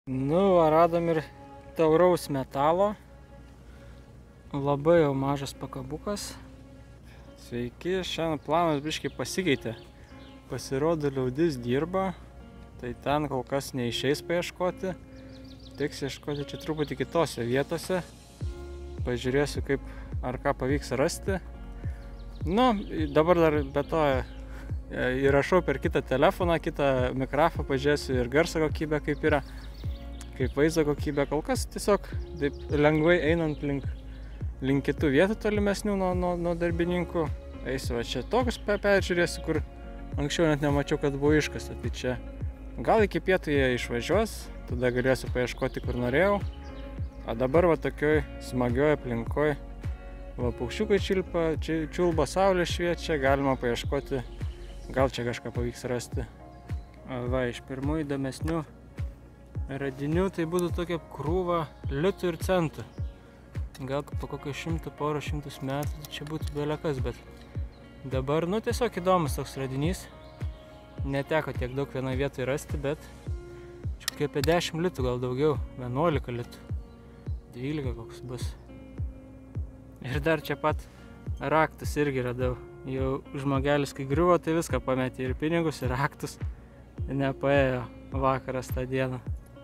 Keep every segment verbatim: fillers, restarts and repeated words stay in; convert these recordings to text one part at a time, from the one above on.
Nu, va, radom ir tauraus metalo. Labai jau mažas pakabukas. Sveiki, šiandien planas biškai pasikeitė. Pasirodo, liaudis dirba, tai ten kol kas neišeis paieškoti. Teks ieškoti čia truputį kitose vietose. Pažiūrėsiu, kaip ar ką pavyks rasti. Nu, dabar dar be to įrašau per kitą telefoną, kitą mikrofoną, pažiūrėsiu ir garso kokybę kaip yra, kaip vaizdo kokybė. Kol kas tiesiog taip lengvai einant link, link kitų vietų tolimesnių nuo, nuo, nuo darbininkų. Eisiu va čia tokius peržiūrėsiu, kur anksčiau net nemačiau, kad buvo iškasta. Tai čia gal iki pietų jie išvažiuos, tada galėsiu paieškoti, kur norėjau. O dabar va tokioj smagioj aplinkoj, va paukščiukai čilpa, čiulba, saulė šviečia, galima paieškoti, gal čia kažką pavyks rasti. Va, iš pirmų įdomesnių radinių tai būtų tokia krūva litų ir centų. Gal po kokio šimto, porą šimtus metų tai čia būtų belekas, bet dabar, nu, tiesiog įdomus toks radinys. Neteko tiek daug vienoje vietoje rasti, bet čia kokie apie dešimt litų, gal daugiau, vienuolika litų, dvylika koks bus. Ir dar čia pat raktus irgi radau. Jau žmogelis, kai griuvo, tai viską pametė, ir pinigus, ir raktus. Nepaėjo vakaras tą dieną.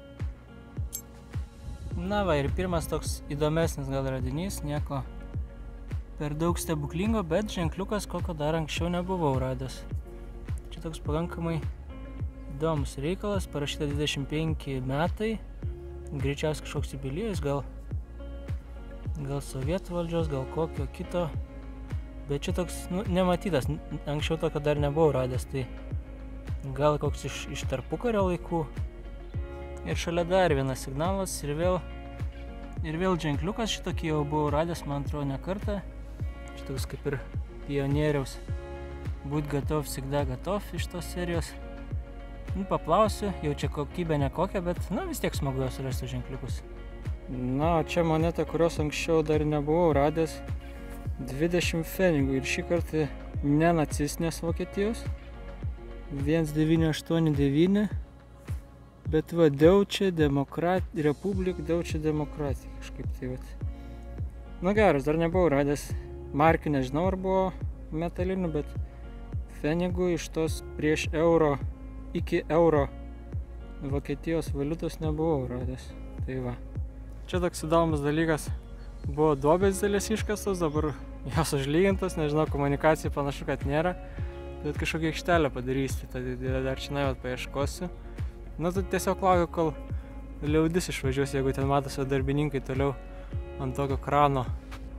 Na va, ir pirmas toks įdomesnis gal radinys, nieko per daug stebuklingo, bet ženkliukas, kokio dar anksčiau nebuvau radęs. Čia toks pakankamai įdomus reikalas, parašyta dvidešimt penki metai, greičiausiai kažkoks jubiliejus, gal, gal sovietų valdžios, gal kokio kito, bet čia toks, nu, nematytas, anksčiau tokio dar nebuvau radęs, tai gal koks iš, iš tarpukario laikų. Ir šalia dar vienas signalas ir vėl, ir vėl ženkliukas, šitokį jau buvau radęs, man atrodo, ne kartą. Šitoks kaip ir pionieriaus būt gatov, всегда gatov iš tos serijos. Nu, paplausiu, jau čia kokybė nekokia, bet, nu, vis tiek smagu jos rasti ženkliukus. Na, čia moneta, kurios anksčiau dar nebuvau radęs, dvidešimt pfenigų ir šį kartą ne nacistinės Vokietijos, vienas devyni aštuoni devyni, bet va, Deutsche Demokrat, Republik Deutsche Demokratija, kažkaip tai va. Nu geras, dar nebuvau radęs, markių nežinau ar buvo metalinių, bet pfenigų iš tos prieš euro, iki euro Vokietijos valiutos nebuvau radęs, tai va. Čia toks įdomus dalykas, buvo duobės dėlės iškastos, dabar jos užlygintos, nežinau, komunikacijai panašu, kad nėra, bet kažkokią aikštelę padarysti, tai dar čia naivot paieškosiu. Nu, tu tiesiog laukiu, kol liaudis išvažiuos, jeigu ten matosi darbininkai toliau ant tokio krano.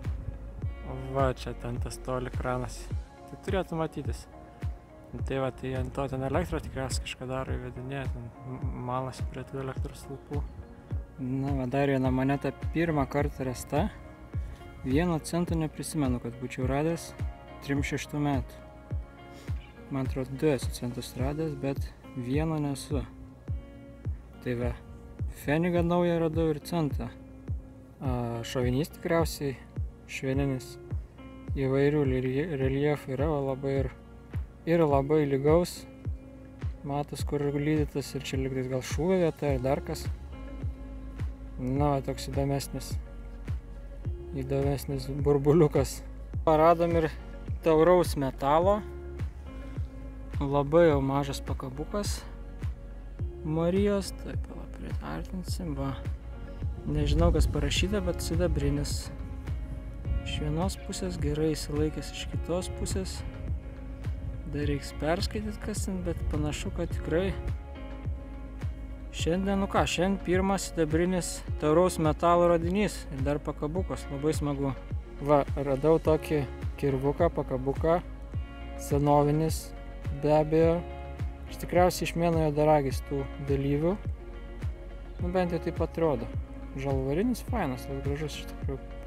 Va, čia ten tas toli kranas. Tai turėtų matytis. Tai va, tai ant to ten elektrą tikriausiai kažką daro įvedinėje, ten malasi prie tų elektros stulpų. Na, va, dar viena moneta pirmą kartą rasta. Vieno cento neprisimenu, kad būčiau radęs trisdešimt šeštų metų. Man atrodo, du esu centus radęs, bet vieno nesu. Tai va, pfenigą naują radau ir centą. A, šovinys tikriausiai, šveninis. Įvairių reljefų yra labai ir, ir labai lygaus. Matos, kur lydytas, ir čia lygtais gal šūvio vieta ir dar kas. Na, va, toks įdomesnis, įdomesnis burbuliukas. Paradom ir tauraus metalo. Labai jau mažas pakabukas. Marijos, taip, va, priartinsim, va. Nežinau, kas parašyta, bet sidabrinis. Iš vienos pusės gerai įsilaikęs, iš kitos pusės. Dar reiks perskaityti, kas ten, bet panašu, kad tikrai šiandien, nu ką, šiandien pirmas sidabrinis tauraus metalo radinys ir dar pakabukas, labai smagu. Va, radau tokį kirvuką, pakabuką, senovinis, be abejo. Iš tikriausiai iš mėno juodaragis tų dalyvių. Nu, bent jau taip atrodo. Žalvarinis fainas, labai gražus iš tikrųjų.